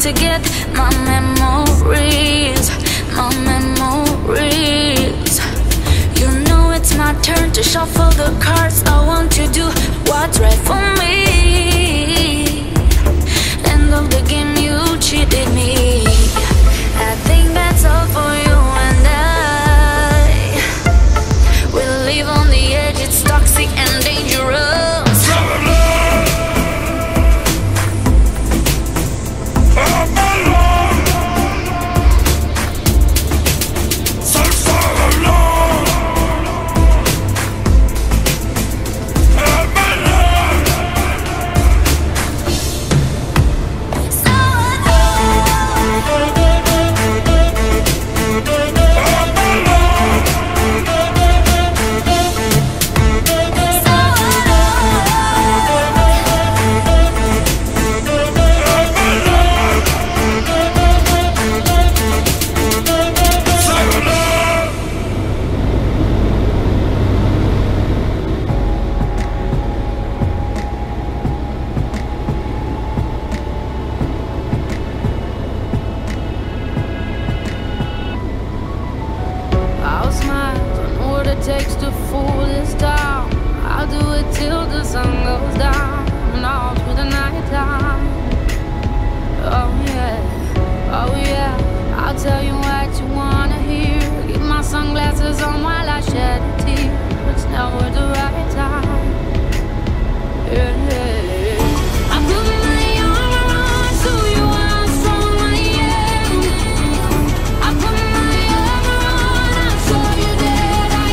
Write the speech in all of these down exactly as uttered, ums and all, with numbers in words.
to get my memories, my memories. You know it's my turn to shuffle the cards. I want to do what's right for me. End of the game, you cheated me. I think that's all for you and I. We'll live on the edge, it's toxic and dangerous. Takes to fool this town. I'll do it till the sun goes down and all through the night time. Oh yeah, oh yeah, I'll tell you what you wanna hear. Keep my sunglasses on while I shed a tear. It's never the right time. Yeah, yeah. I put my arm around so you are strong I am. I put my arm around, I'll show you that I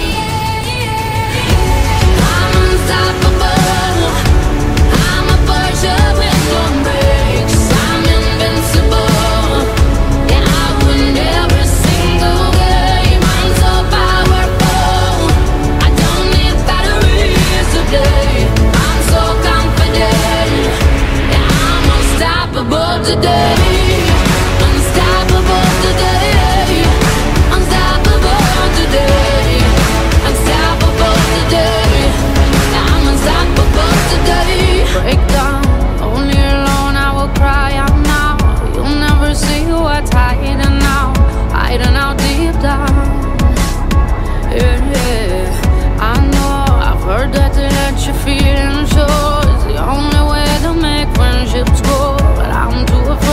am. I'm unstoppable. I'm a Porsche with no brakes. I'm invincible. Yeah, I win every single game. I'm so powerful. I don't need batteries today. I'm so confident. Yeah, I'm unstoppable today. Unstoppable today. Unstoppable today. Unstoppable today. I'm unstoppable today. Break down, only alone I will cry out now. You'll never see what's hiding out, hiding out deep down. Yeah, yeah. I know, I've heard that to let you feel and show is the only way to make friendships grow, but I'm too afraid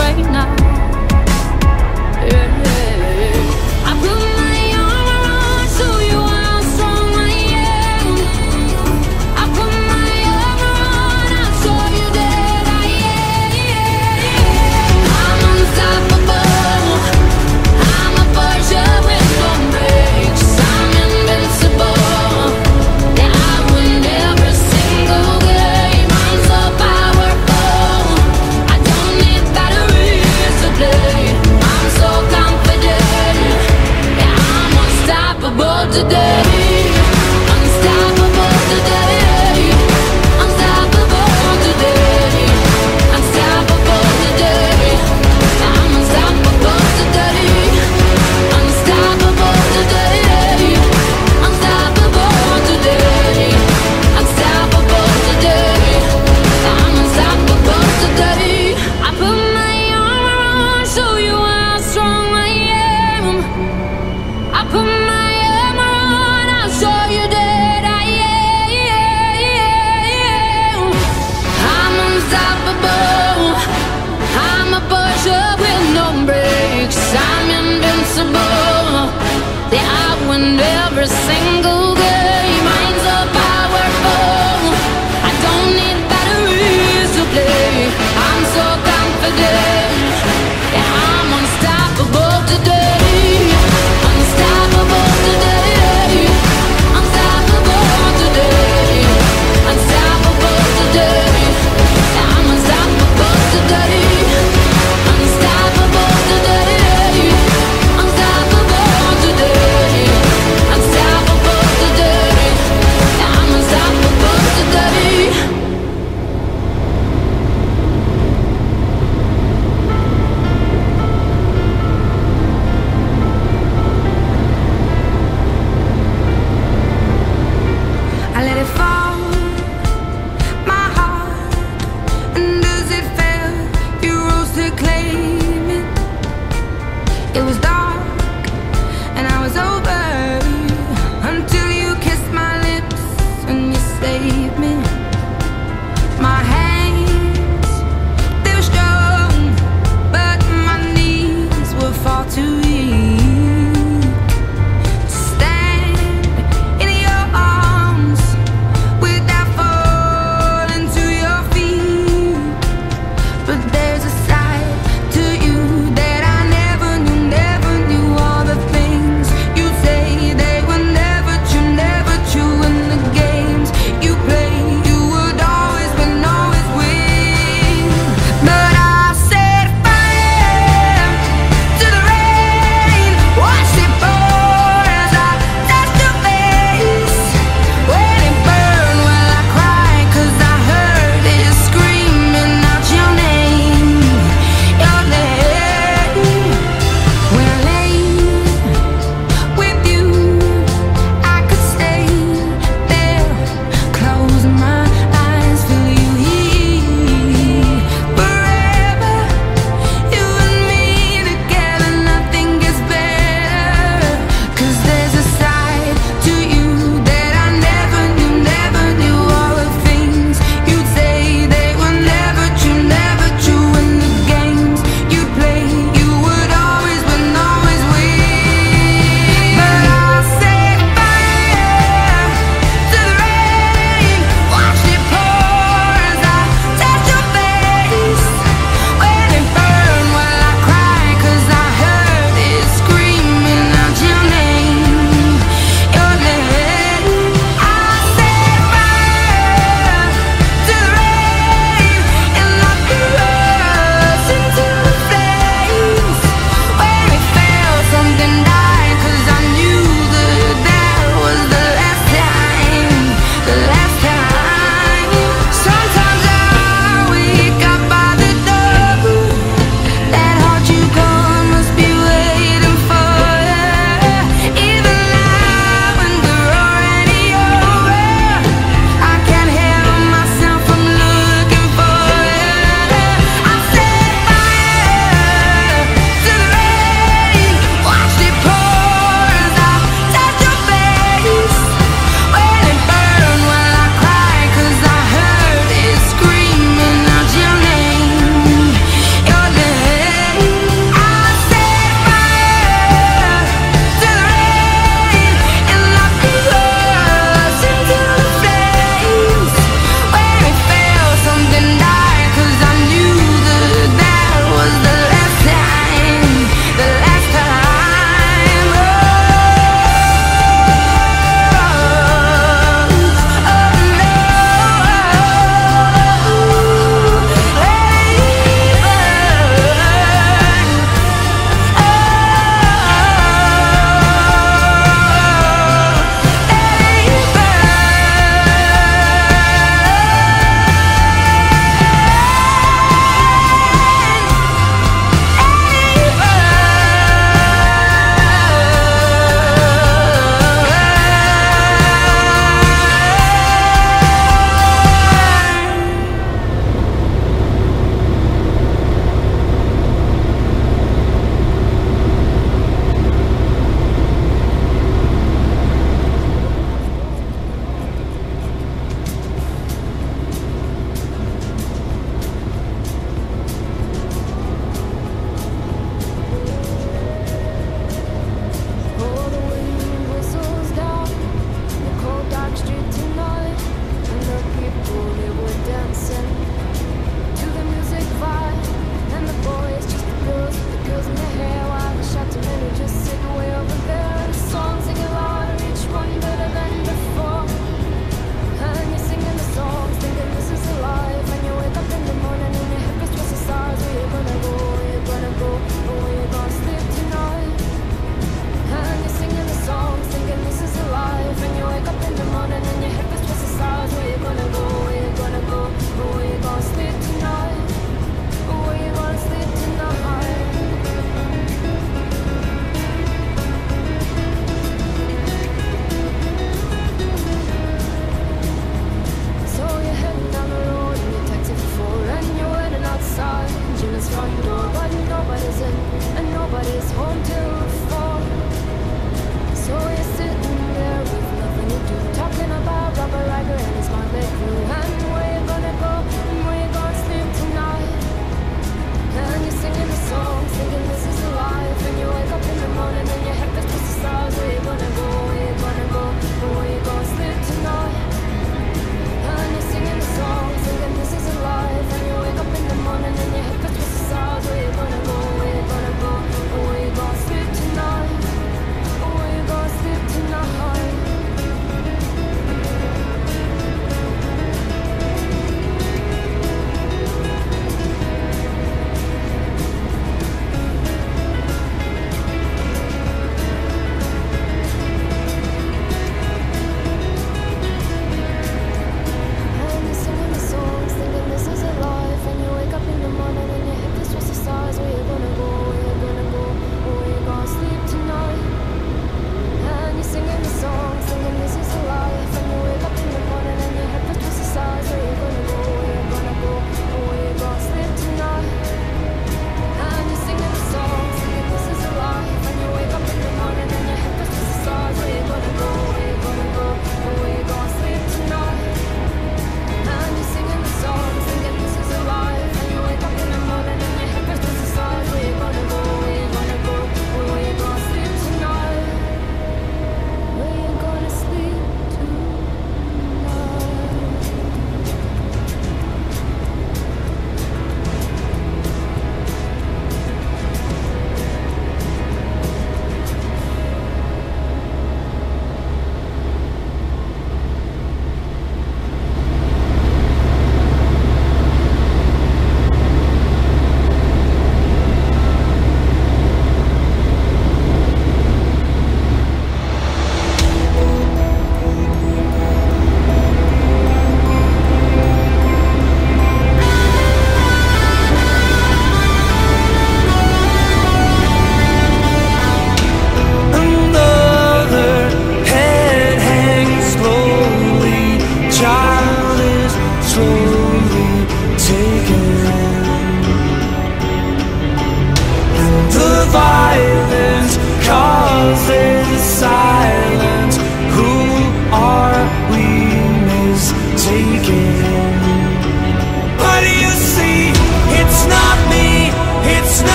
save me. My hands, they were strong, but my knees were far too weak to stand in your arms without falling to your feet. But there's a side to you that I never knew, never knew. All the things you say, they were never true, never true. And the games you play, you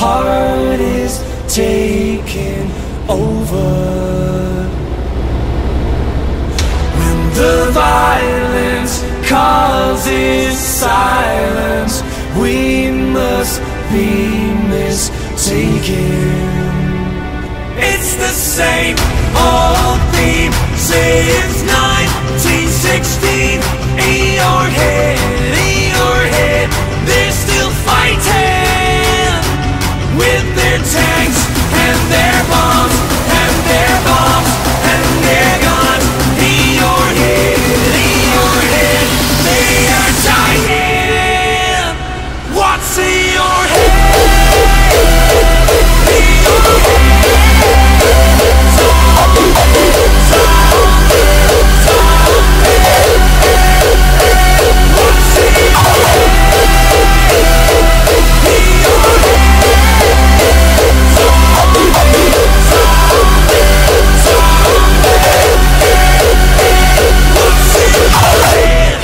heart is taking over. When the violence causes silence, we must be mistaken. It's the same old theme since nineteen sixteen. In your head, in your head, they're still fighting with their tanks and their bombs and their bombs and their guns. In your head, in your head, they are dying. What's in your head? In your head, zombie, zombie, zombie. What's in your head? In your head, zombie, zombie, zombie. What's in your head?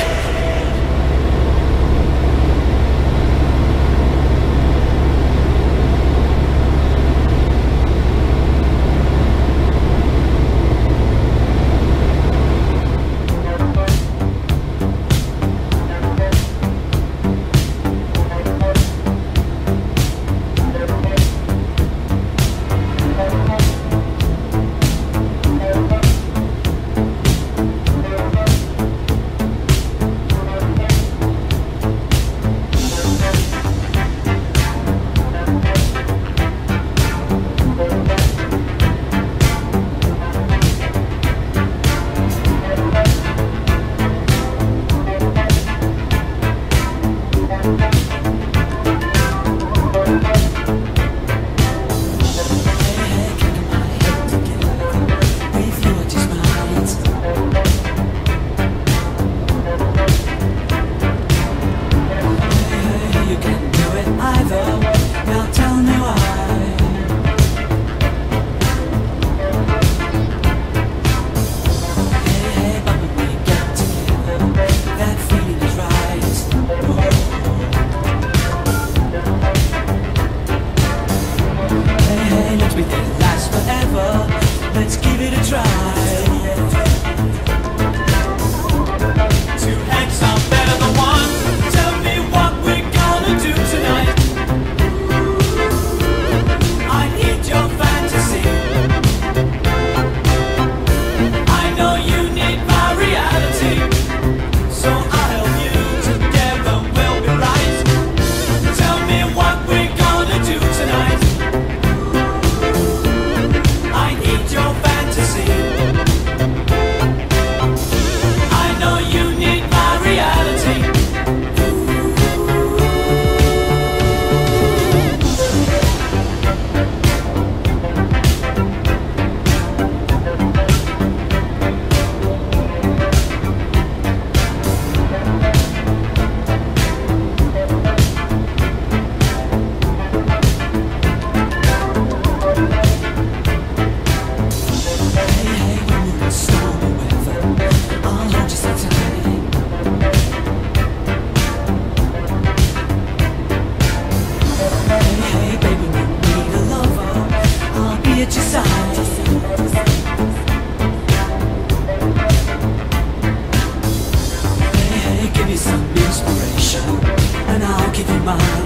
Give me some inspiration, and I'll give you mine.